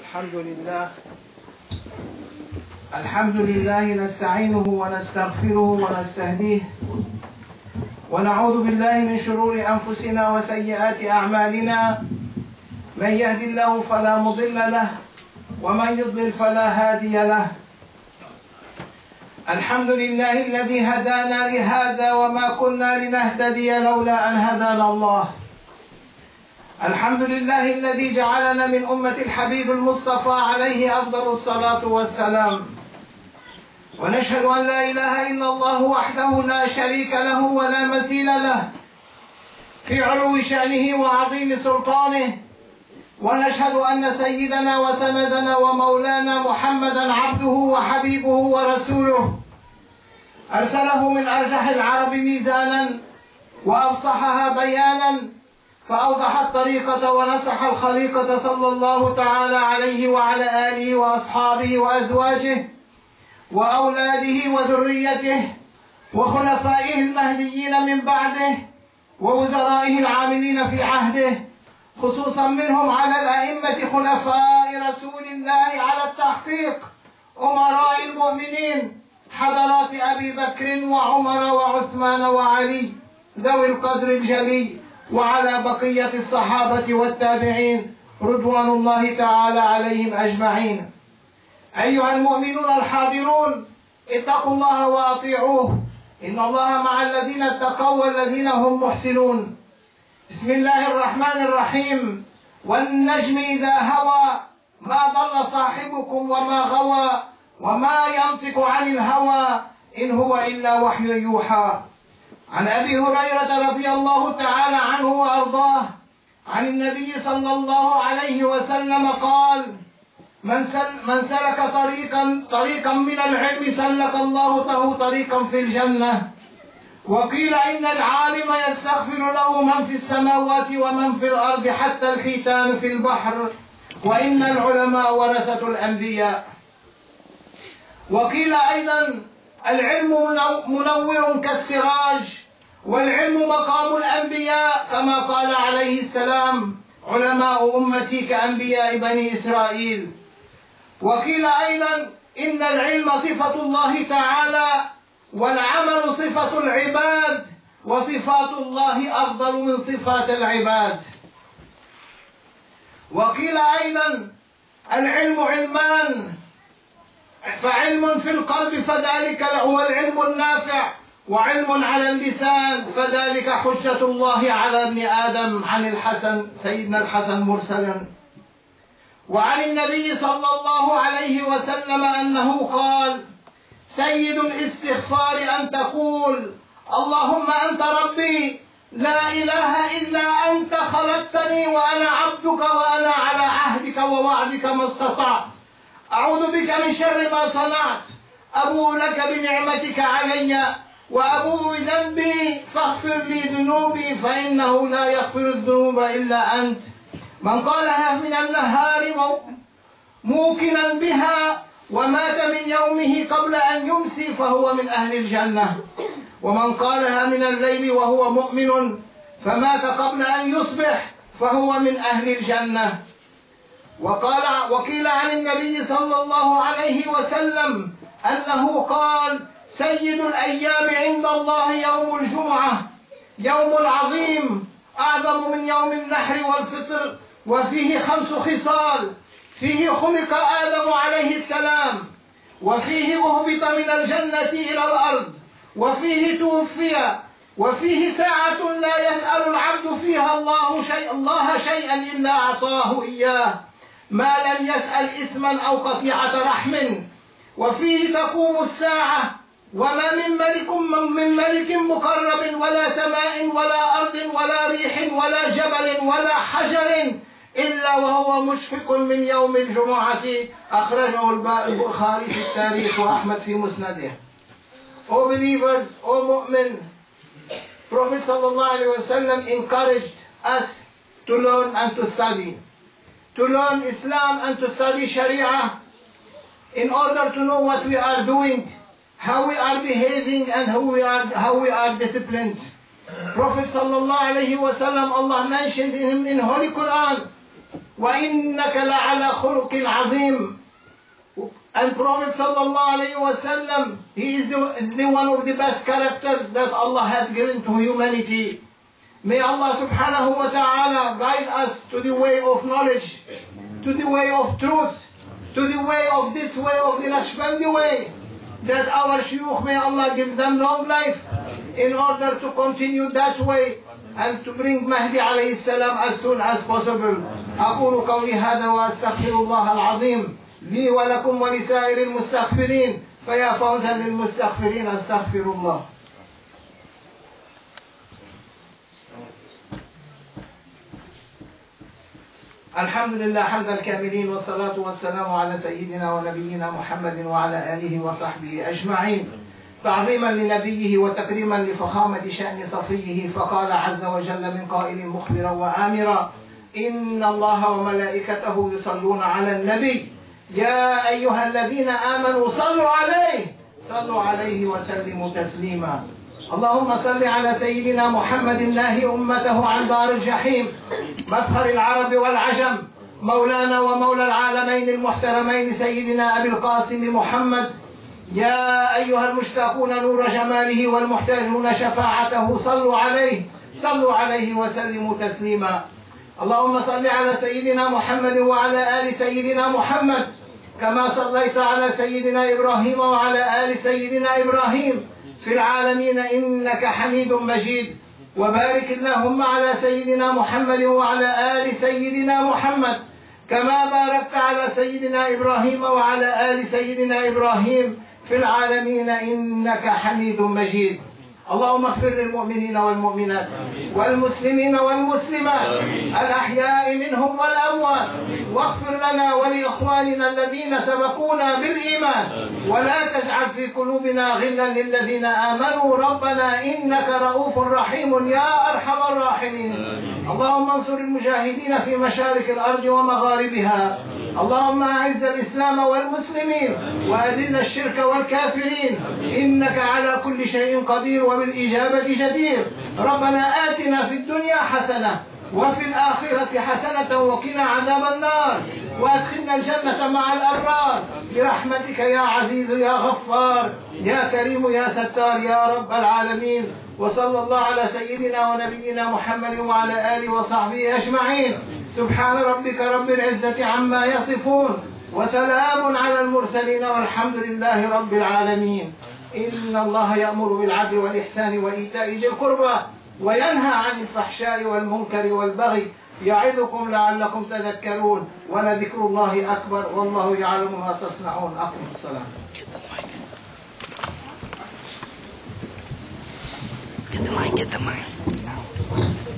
الحمد لله نستعينه ونستغفره ونستهديه ونعوذ بالله من شرور أنفسنا وسيئات أعمالنا. من يهد الله فلا مضل له ومن يضلل فلا هادي له. الحمد لله الذي هدانا لهذا وما كنا لنهتدي لولا أن هدانا الله. الحمد لله الذي جعلنا من أمة الحبيب المصطفى عليه أفضل الصلاة والسلام. ونشهد أن لا إله إلا الله وحده لا شريك له ولا مثيل له في علو شأنه وعظيم سلطانه. ونشهد أن سيدنا وسندنا ومولانا محمدا عبده وحبيبه ورسوله، أرسله من أرجح العرب ميزانا وأفصحها بيانا، فأوضح الطريقة ونصح الخليقة صلى الله تعالى عليه وعلى آله وأصحابه وأزواجه وأولاده وذريته وخلفائه المهديين من بعده ووزرائه العاملين في عهده، خصوصا منهم على الأئمة خلفاء رسول الله على التحقيق أمراء المؤمنين حضرات أبي بكر وعمر وعثمان وعلي ذوي القدر الجلي، وعلى بقية الصحابة والتابعين رضوان الله تعالى عليهم أجمعين. أيها المؤمنون الحاضرون، اتقوا الله وأطيعوه، إن الله مع الذين اتقوا والذين هم محسنون. بسم الله الرحمن الرحيم. والنجم إذا هوى ما ضل صاحبكم وما غوى وما ينطق عن الهوى إن هو إلا وحي يوحى. عن أبي هريرة رضي الله تعالى عنه وأرضاه عن النبي صلى الله عليه وسلم قال: من سلك طريقا من العلم سلك الله له طريقا في الجنة. وقيل إن العالم يستغفر له من في السماوات ومن في الأرض حتى الحيتان في البحر، وإن العلماء ورثة الأنبياء. وقيل أيضا: العلم منور كالسراج، والعلم مقام الأنبياء، كما قال عليه السلام: علماء أمتي كأنبياء بني إسرائيل. وقيل أيضا: إن العلم صفة الله تعالى، والعمل صفة العباد، وصفات الله أفضل من صفات العباد. وقيل أيضا: العلم علمان، فعلم في القلب فذلك هو العلم النافع، وعلم على اللسان فذلك حجة الله على ابن آدم. عن الحسن سيدنا الحسن مرسلا. وعن النبي صلى الله عليه وسلم أنه قال: سيد الاستغفار أن تقول: اللهم أنت ربي لا إله إلا أنت، خلقتني وأنا عبدك وأنا على عهدك ووعدك ما استطعت، أعوذ بك من شر ما صنعت، أبوء لك بنعمتك علي وأبوء بذنبي فاغفر لي ذنوبي فإنه لا يغفر الذنوب إلا أنت. من قالها من النهار موقنا بها ومات من يومه قبل أن يمسي فهو من أهل الجنة. ومن قالها من الليل وهو مؤمن فمات قبل أن يصبح فهو من أهل الجنة. وقيل عن النبي صلى الله عليه وسلم أنه قال: سيد الأيام عند الله يوم الجمعة، يوم العظيم أعظم من يوم النحر والفطر، وفيه 5 خصال: فيه خلق آدم عليه السلام، وفيه أهبط من الجنة إلى الأرض، وفيه توفي، وفيه ساعة لا يسأل العبد فيها الله شيئا إلا أعطاه إياه، ما لم يسأل إثما أو قطيعة رحم. وفيه تقوم الساعة، وما من ملك مقرب ولا سماء ولا أرض ولا ريح ولا جبل ولا حجر إلا وهو مشفق من يوم الجمعة. أخرجه البخاري في التاريخ وأحمد في مسنده. O believers, O mu'min, Prophet sallallahu alaihi wasallam encouraged us to learn and to study, to learn Islam and to study Sharia in order to know what we are doing, how we are behaving, and how we are disciplined. Prophet sallallahu alaihi wasallam, Allah mentioned in Holy Quran, وإنك لعلى خلق عظيم. And Prophet sallallahu alayhi wa sallam, he is the one of the best characters that Allah has given to humanity. May Allah subhanahu wa ta'ala guide us to the way of knowledge, to the way of truth, to the way of this way of the Naqshbandi way, that our shuyukh, may Allah give them long life in order to continue that way and to bring Mahdi alayhi salam as soon as possible. أقول قولي هذا وأستغفر الله العظيم لي ولكم ولسائر المستغفرين فيا فوزا للمستغفرين. أستغفر الله. الحمد لله حمد الكاملين، والصلاة والسلام على سيدنا ونبينا محمد وعلى آله وصحبه أجمعين، تعظيما لنبيه وتكريما لفخامة شأن صفيه. فقال عز وجل من قائل مخبرا وآمرا: إن الله وملائكته يصلون على النبي يا أيها الذين آمنوا صلوا عليه وسلموا تسليما. اللهم صل على سيدنا محمد ناهي أمته عن دار الجحيم، مفخر العرب والعجم، مولانا ومولى العالمين المحترمين سيدنا أبي القاسم محمد. يا أيها المشتاقون نور جماله والمحتاجون شفاعته صلوا عليه وسلموا تسليما. اللهم صل على سيدنا محمد وعلى آل سيدنا محمد كما صليت على سيدنا إبراهيم وعلى آل سيدنا إبراهيم في العالمين إنك حميد مجيد. وبارك اللهم على سيدنا محمد وعلى آل سيدنا محمد كما باركت على سيدنا إبراهيم وعلى آل سيدنا إبراهيم في العالمين إنك حميد مجيد. اللهم اغفر للمؤمنين والمؤمنات والمسلمين والمسلمات الأحياء منهم والأموات، واغفر لنا ولإخواننا الذين سبقونا بالإيمان، ولا تجعل في قلوبنا غلا للذين آمنوا ربنا إنك رؤوف رحيم يا أرحم الراحمين. اللهم انصر المجاهدين في مشارق الأرض ومغاربها. اللهم أعز الإسلام والمسلمين وأذل الشرك والكافرين إنك على كل شيء قدير وبالإجابة جدير. ربنا آتنا في الدنيا حسنة وفي الآخرة حسنة وقنا عذاب النار، وأدخلنا الجنة مع الأبرار برحمتك يا عزيز يا غفار يا كريم يا ستار يا رب العالمين. وصلى الله على سيدنا ونبينا محمد وعلى آله وصحبه أجمعين. سبحان ربك رب العزة عما يصفون وسلام على المرسلين والحمد لله رب العالمين. إن الله يأمر بالعدل والإحسان وإيتاء ذي القربى وينهى عن الفحشاء والمنكر والبغي يعظكم لعلكم تذكرون. ولذكر الله أكبر والله يعلم ما تصنعون. أقم الصلاة. Get the mic.